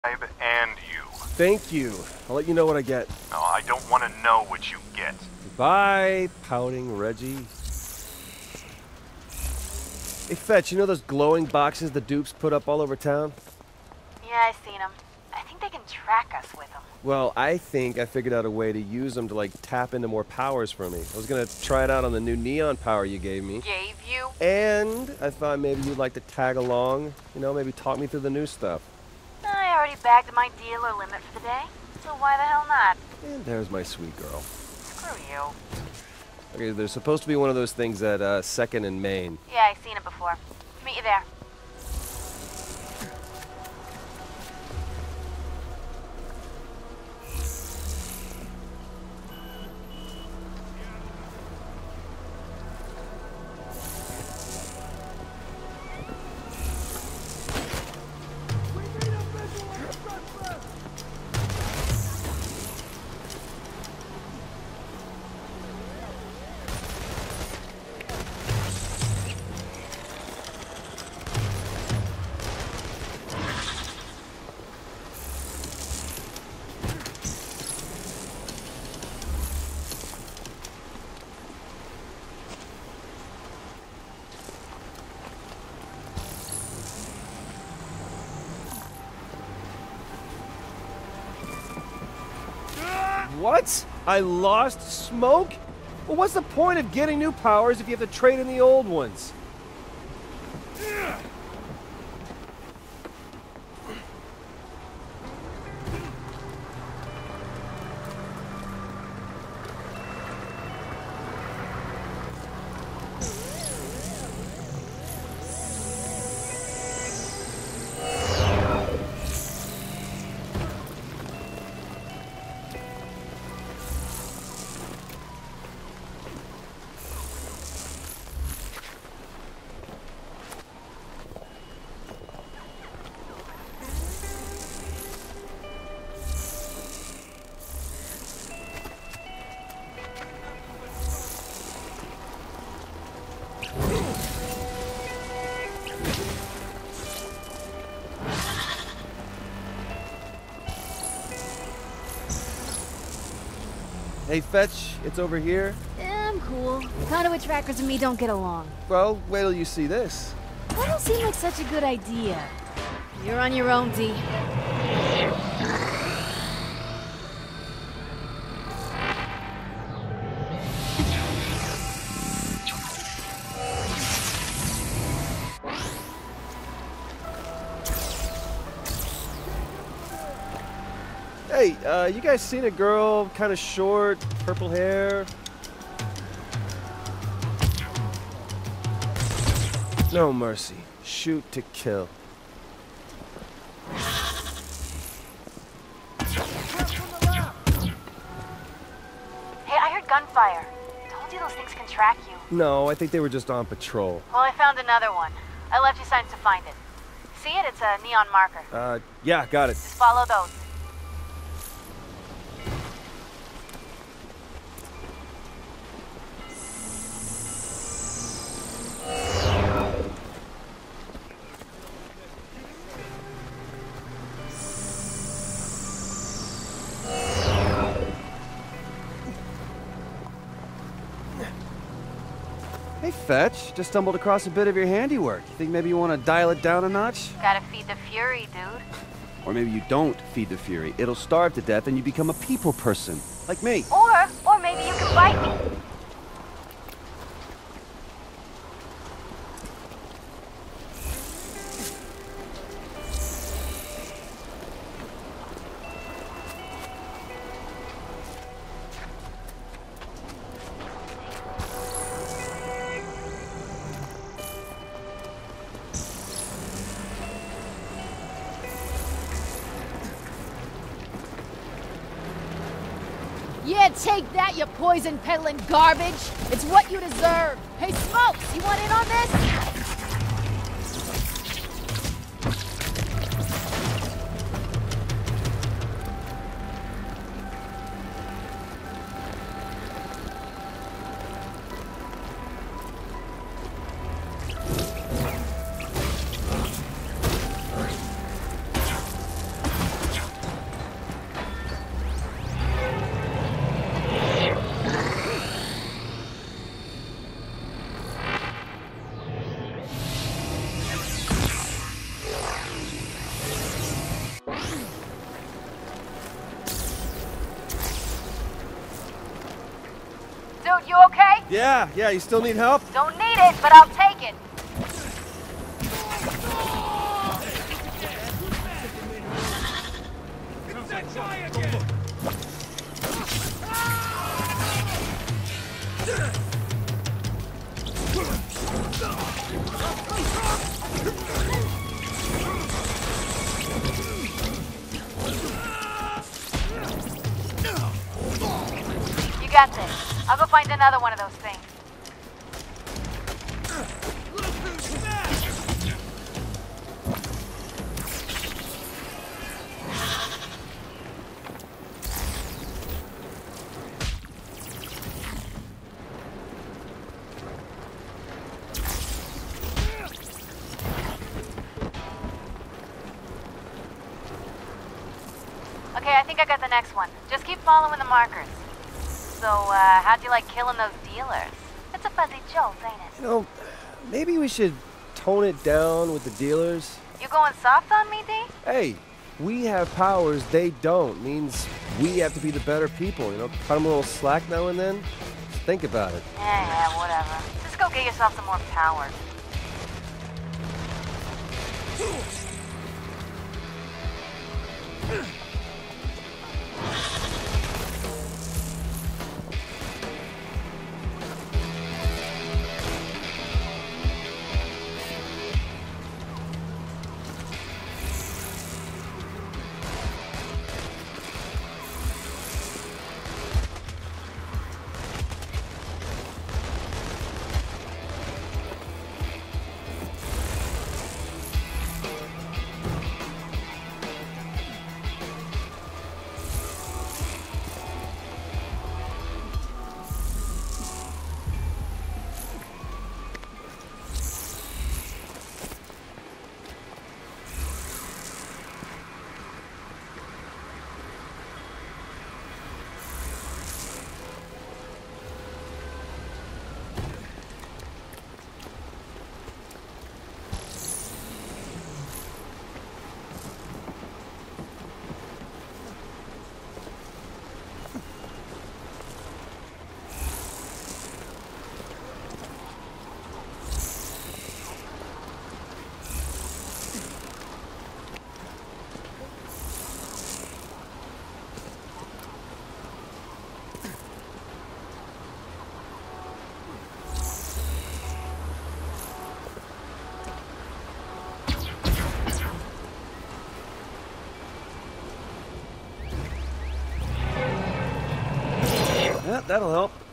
And you. Thank you. I'll let you know what I get. No, I don't want to know what you get. Bye, pouting Reggie. Hey, Fetch, you know those glowing boxes the dupes put up all over town? Yeah, I seen them. I think they can track us with them. Well, I think I figured out a way to use them to, like, tap into more powers for me. I was gonna try it out on the new neon power you gave me. Gave you? And I thought maybe you'd like to tag along. You know, maybe talk me through the new stuff. I already bagged my dealer limit for the day, so why the hell not? And there's my sweet girl. Screw you. Okay, there's supposed to be one of those things at 2nd and Main. Yeah, I seen it before. Meet you there. What? I lost Smoke? Well, what's the point of getting new powers if you have to trade in the old ones? Hey, Fetch, it's over here. I'm cool. Conduit trackers and me don't get along. Well, wait till you see this. That don't seem like such a good idea. You're on your own, D. Hey, you guys seen a girl, kind of short, purple hair? No mercy. Shoot to kill. Hey, I heard gunfire. Told you those things can track you. No, I think they were just on patrol. Well, I found another one. I left you signs to find it. See it? It's a neon marker. Yeah, got it. Just follow those. Hey, Fetch, just stumbled across a bit of your handiwork. You think maybe you want to dial it down a notch? Gotta feed the fury, dude. Or maybe you don't feed the fury. It'll starve to death and you become a people person. Like me. Or maybe you can bite me. Yeah, take that, you poison peddling garbage! It's what you deserve! Hey, Smokes, you want in on this? Yeah, you still need help? Don't need it, but I'll take it. You got this. I'll go find another one of those things. Okay, I think I got the next one. Just keep following the markers. So, how'd you like killing those dealers? It's a fuzzy jolt, ain't it? You know, maybe we should tone it down with the dealers. You going soft on me, D? Hey, we have powers they don't. Means we have to be the better people, you know? Cut them a little slack now and then. Just think about it. Yeah, whatever. Just go get yourself some more power. Yeah, that'll help.